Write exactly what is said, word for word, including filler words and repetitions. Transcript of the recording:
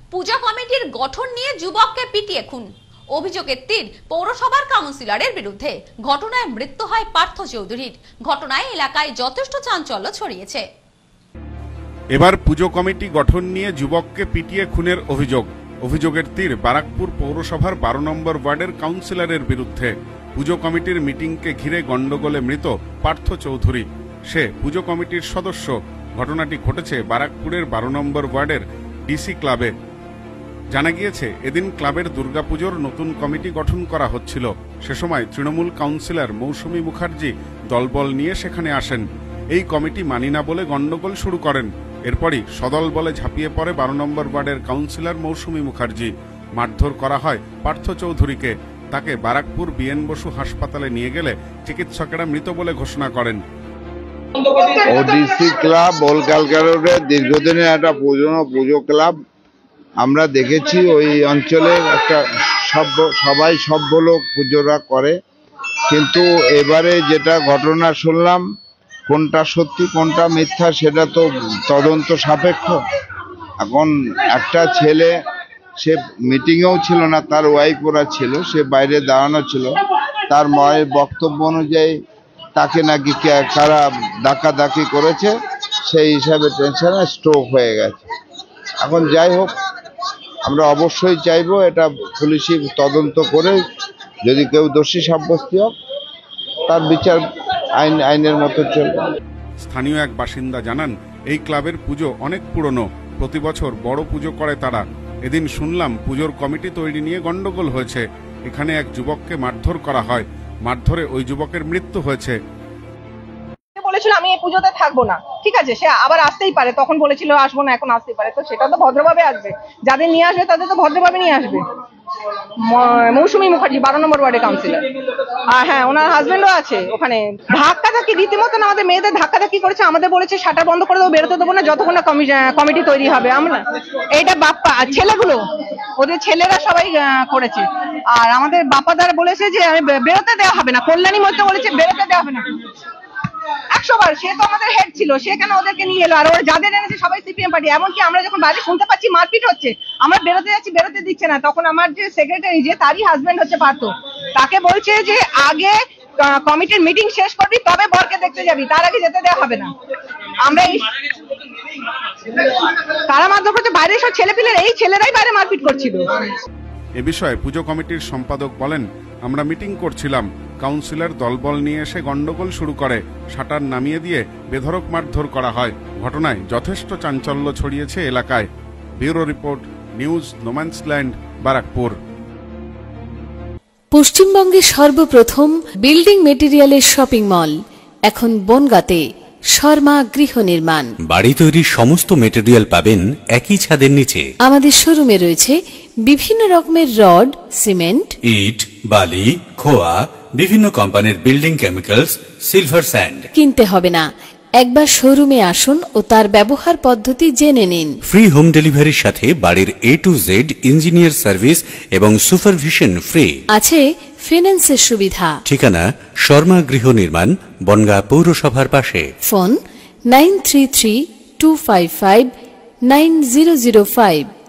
পূজা কমিটির গঠন নিয়ে যুবককে পিটিয়ে খুন, অভিযোগের তীর পৌরসভার কাউন্সিলরের বিরুদ্ধে। ঘটনায় মৃত্যু হয় পার্থ চৌধুরীর। ঘটনায় এলাকায় যথেষ্ট চাঞ্চল্য ছড়িয়েছে। এবার পুজো কমিটি গঠন নিয়ে যুবককে পিটিয়ে খুনের অভিযোগ। অভিযোগের তীর বারাকপুর পৌরসভার বারো নম্বর ওয়ার্ডের কাউন্সিলরের বিরুদ্ধে। পুজো কমিটির মিটিংকে ঘিরে গন্ডগোলে মৃত পার্থ চৌধুরী। সে পুজো কমিটির সদস্য। ঘটনাটি ঘটেছে বারাকপুরের বারো নম্বর ওয়ার্ডের ডিসি ক্লাবে। জানা গিয়েছে, এদিন ক্লাবের দুর্গাপুজোর নতুন কমিটি গঠন করা হচ্ছিল। সে সময় তৃণমূল কাউন্সিলর মৌসুমী মুখার্জি দলবল নিয়ে সেখানে আসেন। এই কমিটি মানি না বলে গন্ডগোল শুরু করেন। এরপরই সদল বলে ঝাঁপিয়ে পড়ে বারো নম্বর ওয়ার্ডের কাউন্সিলর মৌসুমী মুখার্জি। মারধর করা হয় পার্থ চৌধুরীকে। তাকে বারাকপুর বিএন বসু হাসপাতালে নিয়ে গেলে চিকিৎসকেরা মৃত বলে ঘোষণা করেন। ওডিসি ক্লাব বলকালকা রোডের দীর্ঘদিনের একটা পুজো পুজো ক্লাব। আমরা দেখেছি ওই অঞ্চলের একটা সভ্য সবাই সভ্য লোক পুজোরা করে, কিন্তু এবারে যেটা ঘটনা শুনলাম, কোনটা সত্যি কোনটা মিথ্যা সেটা তো তদন্ত সাপেক্ষ। এখন একটা ছেলে, সে মিটিংয়েও ছিল না, তার ওয়াইফ ওরা ছিল, সে বাইরে দাঁড়ানো ছিল। তার মায়ের বক্তব্য অনুযায়ী তাকে নাকি কারা ডাকাডাকি করেছে, সেই হিসাবে টেনশনে স্ট্রোক হয়ে গেছে। এখন যাই হোক, আমরা অবশ্যই চাইবো এটা পুলিশি তদন্ত করে যদি কেউ দোষী সাব্যস্ত হোক, তার বিচার আইন আইনের মতো চলবে। স্থানীয় এক বাসিন্দা জানান, এই ক্লাবের পুজো অনেক পুরনো, প্রতি বছর বড় পুজো করে তারা। এদিন শুনলাম পুজোর কমিটি তৈরি নিয়ে গন্ডগোল হয়েছে। এখানে এক যুবককে মারধর করা হয়। মারধরে ওই যুবকের মৃত্যু হয়েছে। বলেছিল আমি এই পুজোতে থাকবো না, ঠিক আছে, সে আবার আসতেই পারে, তখন বলেছিল আসবো না, এখন আসতেই পারে। তো সেটা তো ভদ্রভাবে আসবে, যাদের নিয়ে আসবে তাদের তো ভদ্রভাবে নিয়ে আসবে। মৌসুমী মুখার্জি, বারো নম্বর ওয়ার্ডের কাউন্সিলর। আর হ্যাঁ, ওনার হাজবেন্ডও আছে ওখানে। ধাক্কা ধাক্কি রীতিমতন আমাদের মেয়েদের ধাক্কা ধাক্কি করেছে। আমাদের বলেছে শাটার বন্ধ করে দেবো, বেরোতে দেবো না যতক্ষণ না কমিটি তৈরি হবে। আমরা এইটা বাপ্পা ছেলেগুলো, ওদের ছেলেরা সবাই করেছে। আর আমাদের বাপ্পা দ্বারা বলেছে যে আমি বেরোতে দেওয়া হবে না। কল্যাণী মধ্যে বলেছে বেরোতে দেওয়া হবে না একশো বার। সে তো আমাদের হেড ছিল, সে কেন ওদেরকে নিয়ে এলো? আর ওরা যাদের এনেছে সবাই সিপিএম পার্টি। এমনকি আমরা যখন বাইরে শুনতে পাচ্ছি মারপিট হচ্ছে, আমরা বেরোতে যাচ্ছি, বেরোতে দিচ্ছে না। তখন আমার যে সেক্রেটারি, যে তারই হাজবেন্ড হচ্ছে পার্থ, তাকে বলছে যে আগে কমিটির মিটিং শেষ করবি তবে বরকে দেখতে যাবি, তার আগে যেতে দেওয়া হবে না। আমরা এই কারা মারধর করছে, বাইরে সব ছেলেপিলের, এই ছেলেরাই বাইরে মারপিট করছিল। এ বিষয়ে পুজো কমিটির সম্পাদক বলেন, আমরা মিটিং করছিলাম, কাউন্সিলর দলবল নিয়ে এসে গন্ডগোল শুরু করে। শাটার নামিয়ে দিয়ে বেধড়ক মারধর করা হয়। ঘটনায় যথেষ্ট চাঞ্চল্য ছড়িয়েছে এলাকায়। Bureau report, news no man's land, Barrackpore. পশ্চিমবঙ্গের সর্বপ্রথম বিল্ডিং মেটেরিয়ালের শপিং মল এখন বনগাঁতে। শর্মা গৃহ নির্মাণ। বাড়ি তৈরির সমস্ত মেটেরিয়াল পাবেন একই ছাদের নিচে। আমাদের শোরুমে রয়েছে বিভিন্ন রকমের রড, সিমেন্ট, ইট, বালি, খোয়া, বিভিন্ন কোম্পানির বিল্ডিং কেমিক্যালস, সিলভার স্যান্ড। কিনতে হবে না, একবার শোরুমে আসুন ও তার ব্যবহার পদ্ধতি জেনে নিন। ফ্রি হোম ডেলিভারির সাথে বাড়ির A to Z engineer service এবং সুপারভিশন ফ্রি। আছে ফিন্যান্সের সুবিধা। ঠিকানা শর্মা গৃহ নির্মাণ, বনগাঁ পৌরসভার পাশে। Phone nine three three two five five nine zero zero five.